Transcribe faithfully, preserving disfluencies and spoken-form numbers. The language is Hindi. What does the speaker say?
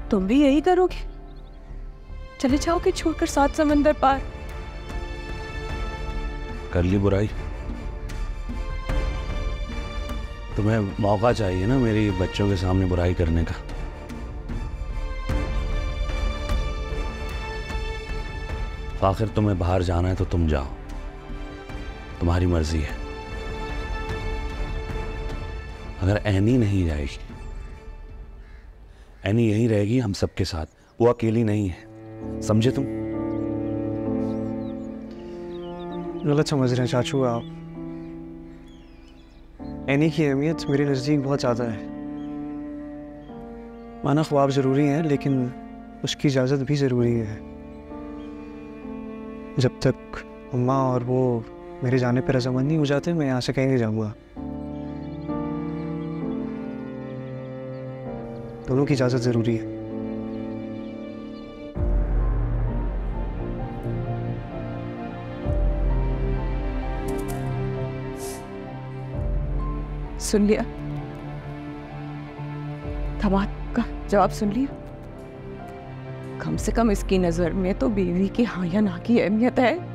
तुम भी यही करोगे? चले जाओगे छोड़कर सात समंदर पार? कर ली बुराई? तुम्हें मौका चाहिए ना मेरी बच्चों के सामने बुराई करने का। आखिर तुम्हें बाहर जाना है तो तुम जाओ, तुम्हारी मर्जी है। अगर एनी नहीं जाएगी, एनी यहीं रहेगी हम सबके साथ, वो अकेली नहीं है, समझे तुम? गलत समझ रहे हैं चाचू आप। एनी की अहमियत मेरे नज़दीक बहुत ज़्यादा है। माना ख्वाब ज़रूरी है, लेकिन उसकी इजाज़त भी ज़रूरी है। जब तक अम्मा और वो मेरे जाने पर रज़ामंद नहीं हो जाते, मैं यहाँ से कहीं नहीं जाऊँगा। दोनों की इजाज़त ज़रूरी है। सुन लिया? दामाद का जवाब सुन लिया? कम से कम इसकी नजर में तो बीवी की हाँ या ना की अहमियत है।